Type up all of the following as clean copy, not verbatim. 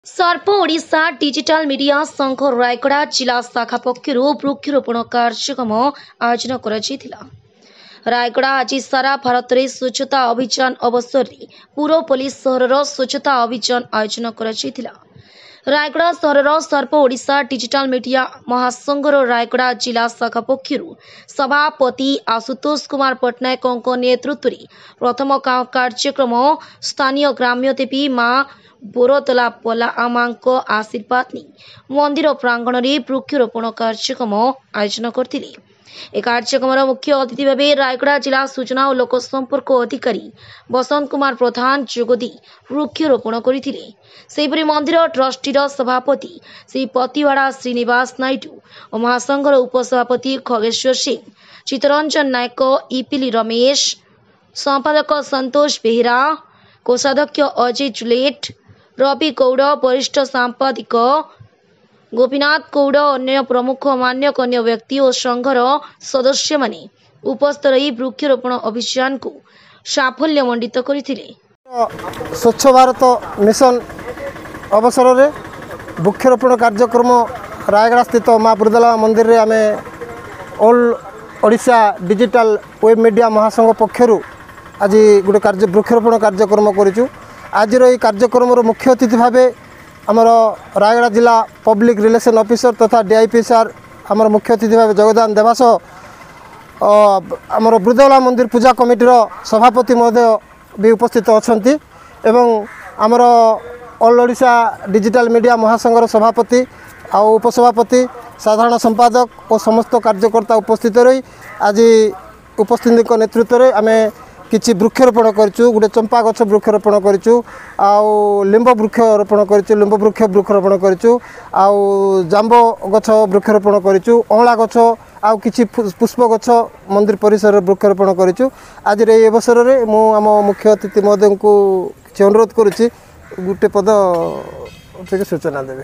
सर्प Odisha digital media संघ रायगड़ा जिला शाखा पक्षर वृक्षरोपण कार्यक्रम आयोजन कर रायगड़ा आज सारा भारत में स्वच्छता अभियान अवसर में पूर्व पुलिस सहर स्वच्छता अभियान आयोजन कर रायगड़ा सहर सर्प ओडिशा डिजिटल मीडिया महासंघर रायगड़ा जिला शाखा पक्षर सभापति आशुतोष कुमार पट्टनायक नेतृत्व में प्रथम कार्यक्रम स्थानीय ग्राम्य देवी माँ बोरतला पला आमा आशीर्वाद नहीं मंदिर प्रांगण में वृक्षरोपण कार्यक्रम आयोजन करते। ए कार्यक्रम मुख्य अतिथि भाव रायगड़ा जिला सूचना और लोक संपर्क अधिकारी बसंत कुमार प्रधान जोगदी वृक्षरोपण करते। मंदिर ट्रस्टी सभापति श्री पतिवाड़ा श्रीनिवास नायडू और महासंघर उपसभापति खगेश्वर सिंह चित्तरंजन नायक इपिली रमेश संपादक संतोष बेहरा कोषाध्यक्ष अजय जुलेट रवि गौड़ वरिष्ठ सांपादिक गोपीनाथ गौड़ अन्य प्रमुख मान्यगण्य व्यक्ति और संघर सदस्य माने उपस्थित रही वृक्षरोपण अभियान को साफल्यमंडित करते। स्वच्छ भारत मिशन अवसर में वृक्षरोपण कार्यक्रम रायगड़ा स्थित माँ बोरतला मंदिर रे आमे all Odisha digital web media महासंघ पक्षर आज गोटे वृक्षरोपण कार्यक्रम करूँ। आज कार्यक्रम मुख्य अतिथि भाव आमर रायगड़ा जिला पब्लिक रिलेशन ऑफिसर तथा डीआईपी सार आमर मुख्य अतिथि भाव योगदान देवा सह आमर बोरतला मंदिर पूजा कमिटीर सभापति महोदय भी उपस्थित अछंती एवं आमर ऑल ओडिशा डिजिटल मीडिया महासंघर सभापति आ उपसभापति साधारण संपादक और समस्त कार्यकर्ता उपस्थित रही आज उपस्थित नेतृत्व में आमे किछि वृक्षरोपण करूँ। गोटे चंपा गछ वृक्षरोपण करूँ, लिंब वृक्षरोपण करूँ, लिंब वृक्ष वृक्षरोपण करूँ, जांब गछ वृक्षरोपण करूँ, अँला गछ आउ किछि पुष्प गछ मंदिर परिसर वृक्षरोपण करूँ। आज ये अवसर में मु आम मुख्य अतिथि महोदय को किछि अनुरोध करुच्ची गोटे पद सूचना देवे।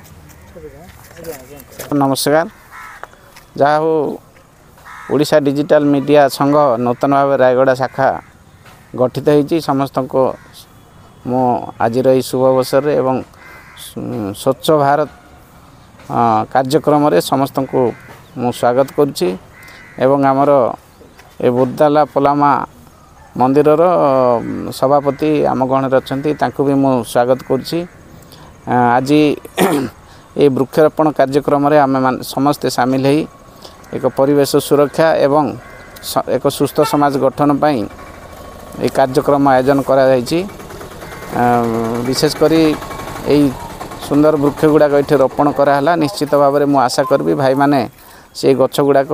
नमस्कार। जहाँ हो ओडिशा डिजिटल मीडिया संघ नूतन भाव रायगड़ा शाखा गठित होती समस्त को मो आज शुभ अवसर एवं स्वच्छ भारत कार्यक्रम रे समस्त को मु स्वागत करुच्ची एवं आमर ए बोरतला पलामा मंदिर सभापति आम गण अच्छा भी मु स्वागत करुच्ची। आज ये वृक्षरोपण कार्यक्रम रे आम समस्ते सामिल हो एक परिवेश सुरक्षा एवं एक सुस्थ समाज गठन पाई ये कार्यक्रम आयोजन करा जायछि। विशेषकर यही सुंदर वृक्ष गुड़ाक ये रोपण कराला। निश्चित भाव में मु आशा करी भाई माने से गछ गुड़ाक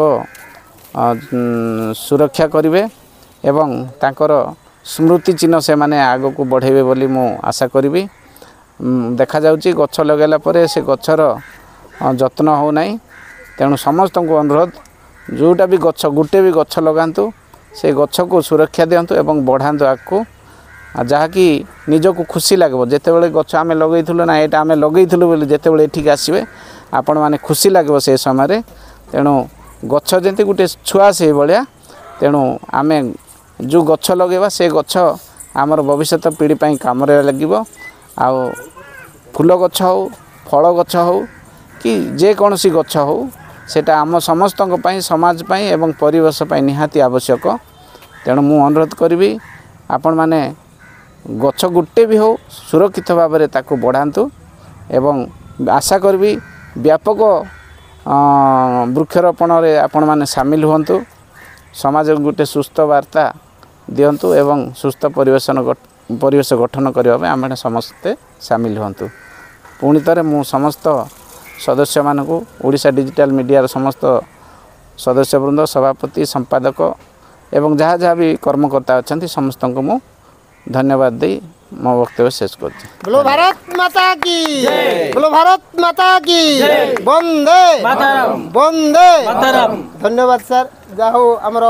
सुरक्षा करेंगे एवं तांकर स्मृति चिन्ह से माने आग को बढ़ेबे बोली मु आशा करी। देखा जाउछि गछ लगेला परे से गछर जत्न हो नाही। तेणु समस्त को अनुरोध जोटा भी गछ गुटे भी गछ लगातु से गछ को सुरक्षा दिंतु एवं बढ़ातु आगको जहाँकि निजको खुशी लगे जितेबाला गछ आम लगेलु ना यहाँ आम लगेलु बोली जितेबाला एठिक आसवे आपण मैंने खुशी लगे से समय। तेणु गछ जमी गोटे छुआ से भाया तेणु आम जो गछ लगेवा से गछ आमर भविष्य पीढ़ी पर कम लगे। आउ फूल गछ हो फल गछ हो कि जेकोसी गछ हो सेटा आम समस्त समाज पाई एवं परिवेश पाई निहाती आवश्यक। तेणु मु अनुरोध करी आपण माने गछ गुटे भी हो सुरक्षित भाव में ताकू बढ़ातु एवं आशा करी व्यापक वृक्षरोपण रे आपण माने सामिल हुंतु समाज गुटे सुस्थ वार्ता दिंतु एवं सुस्थ परिवेश गठन करने आम समस्ते सामिल हुंतु। पुणी थे मु समस्त सदस्य मानक ओडिशा डिजिटल मीडिया समस्त सदस्य वृंद सभापति संपादक एवं जहाँ जहाँ भी कर्मकर्ता अच्छा समस्त को मु धन्यवाद दे मो वक्तव्य शेष कर। बोलो भारत माता की जय, बोलो भारत माता की जय, वंदे मातरम, वंदे मातरम। धन्यवाद सर। जाहो आमर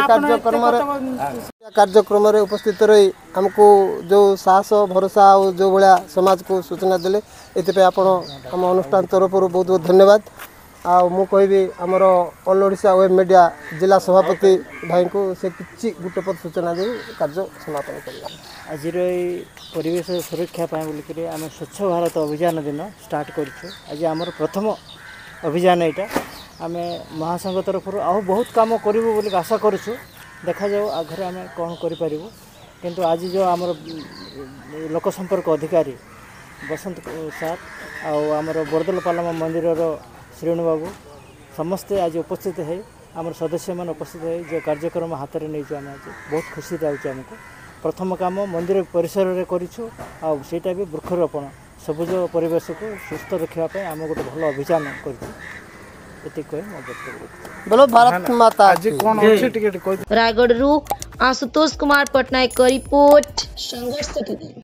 कार्यक्रम रे उपस्थित रही हमको जो साहस भरोसा और जो भाया समाज को सूचना देले एते आपण आम अनुष्ठान तरफ बहुत बहुत धन्यवाद। मु कहबी आमर ऑल ओडिशा वेब मीडिया जिला सभापति भाई को से किसी गोटे पद सूचना दे कार्य समापन करला। आज परिवेश सुरक्षा बोलिक आम स्वच्छ भारत अभियान दिन स्टार्ट कर आज आमर प्रथम अभियान यहाँ आम महासंघ तरफ आउ बहुत काम करूँ बोली आशा करूँ देखा जाऊ आगे आम कौन करूँ किंतु आज जो आमर लोक संपर्क अधिकारी बसंत सार आमर बरदल पालमा मंदिर श्रेणु बाबू समस्ते आज उपस्थित है आमर सदस्य मान उपस्थित है जो कार्यक्रम हाथ में नहीं आम आज बहुत खुशी लाଗୁଛି आमको प्रथम काम मंदिर परिसर में करीटा भी वृक्षरोपण सबुज परिवेश को सुस्थ रखापी आम गोटे भल अभियान बोलो भारत माता आज कौन अच्छे टिकट रायगढ़ आशुतोष कुमार पटनायक का रिपोर्ट संघर्ष।